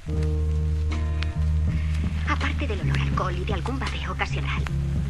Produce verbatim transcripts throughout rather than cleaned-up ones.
Aparte del olor a alcohol y de algún babeo ocasional,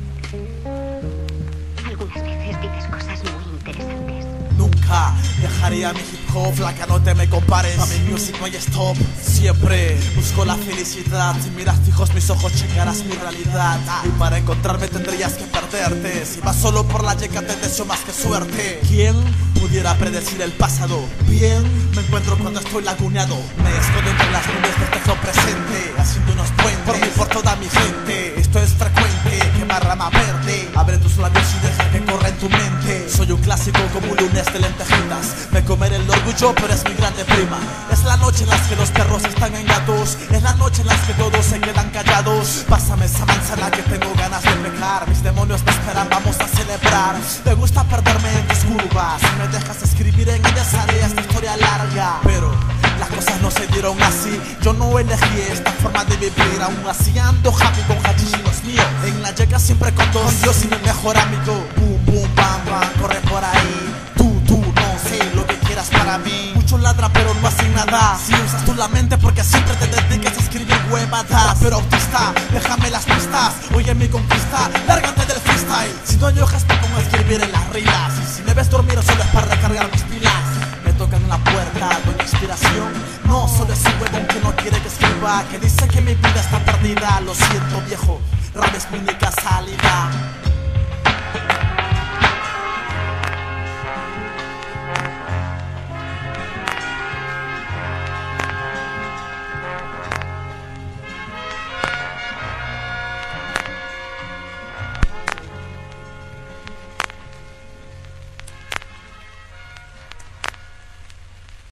algunas veces dices cosas muy interesantes. Nunca dejaría mi hip hop, flaca, no te me compares. A mi music no hay stop, siempre busco la felicidad. Si miras fijos mis ojos checarás mi realidad. Y para encontrarme tendrías que perderte. Si vas solo por la yeca te deseo más que suerte. ¿Quién pudiera predecir el pasado? Bien, me encuentro cuando estoy laguneado. Me escondo entre las nubes de este flow presente, haciendo unos puentes por mí, por toda mi gente. Esto es frecuente, quema rama verde. Abre tus labios y deja que corra en tu mente. Soy un clásico como un lunes de lentejitas. Me comeré el orgullo, pero es mi grande prima. Es la noche en las que los perros están en gatos. Es la noche en las que todos se quedan callados. Pásame esa manzana que tengo ganas de pecar. Mis demonios me esperan, vamos a celebrar. Me gusta perderme en tus curvas. Si me dejas escribir en ellas haré esta historia larga. Pero las cosas no se dieron así. Yo no elegí esta forma de vivir. Aún así ando happy con hashish y los míos. En la yeca siempre con dos, con Dios y mi mejor amigo. Boom, boom, bam, bam, corre por ahí. Tú, tú, no sé lo que quieras para mí. Muchos ladran pero no hacen nada. Si usas tú la mente porque siempre te dedicas a escribir huevadas. Pero autista, déjame las pistas. Oye mi conquista, lárgate del freestyle. Si no hay hojas me pongo a escribir en las rilas. Y si me ves dormir solo es para recargar mis pilas. Me tocan la puerta, doy inspiración. No, solo es un huevón que no quiere que escriba, que dice que mi vida está perdida. Lo siento viejo, rap es mi única salida.